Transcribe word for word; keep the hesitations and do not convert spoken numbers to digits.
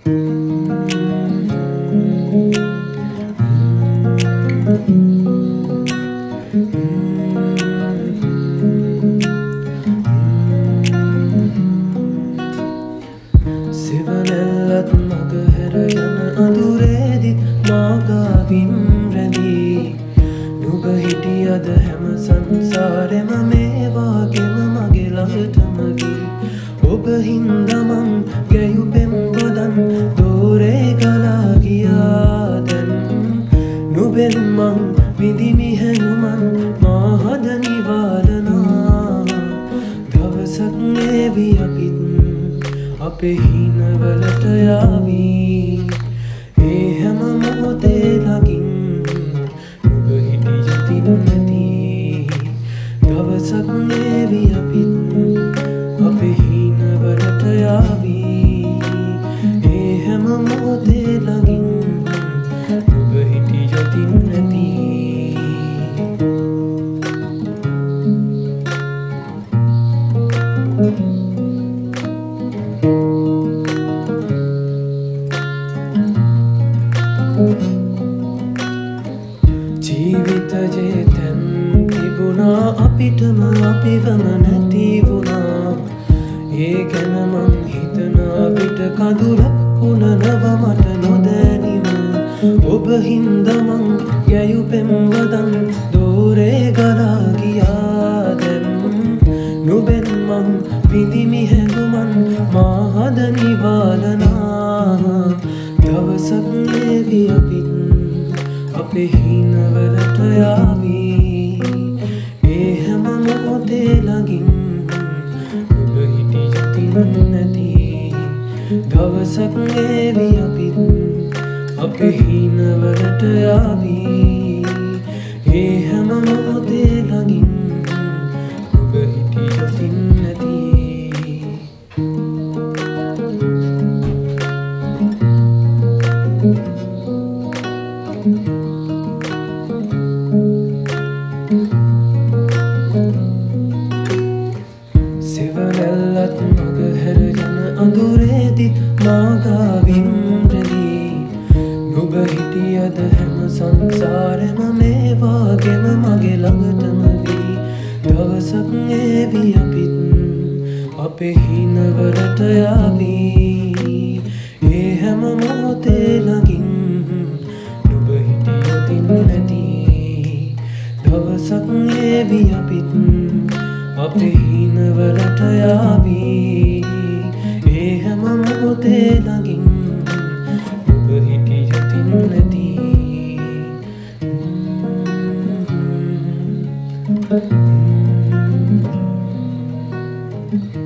සිවනෙල්ලත් මගහැර යන අඳුරේදිත් මාගාවින් රැඳී නුඹ හිටියද හැම සංසාරෙම මේ වාගෙම මගේ ළඟටම වී ඔබ හින්දා මං ගැයූ පෙම් ගොඩන් දෝරේ ගලා ගියා දැන් නුඹෙන් මං විඳිමි හැඟුමන් මා හද නිවාලනා දවසක් එවි අපිත් අපේ හිනවලට යාවී ඒ හැම මොහොතේ ළඟින් නුඹ හිටියතින් නැති දවසක් එවි අපිත් අපේ හිනවලට යාවී ඒ හැම මොහොතේ ළඟින් නුඹ හිටියතින් නැති ජීවිතයේ තැන් තිබුණා අපිටම අපිවම නැති වුණා ඒ ගැන මං හිතනා විට කඳුලක් කුණනව මට නොදැනීම ඔබ හින්දා මං ගැයූ පෙම් වදන් දෝරේ ගලා ගියා දැන් නුඹෙන් මං විඳිමි හැඟුමන් මා හද නිවාලනා දවසක් එවි අපිත් අපේ හිනවලට යාවී ඒ හැම මොහොතේ ළඟින් නුඹ හිටියතින් නැති දවසක් එවි අපිත් අපේ හිනවලට යාවී ඒ හැම මොහොතේ ළඟින් නුඹ හිටියතින් නැති සිවනෙල්ලත් මගහැර යන අඳුරේදිත් මාගාවින් රැඳී නුඹ හිටියද හැම සංසාරෙම මේ වාගෙම මගේ ළඟටම වී දවසක් එවි අපිත් අපේ හිනවලට යාවී ඒ හැම මොහොතේ ළඟින් නුඹ හිටියතින් නැති දවසක් එවි අපිත් අපේ හිනවලට යාවී ඒ හැම මොහොතේ ළඟින් නුඹ හිටියතින් නැති Mm-hmm.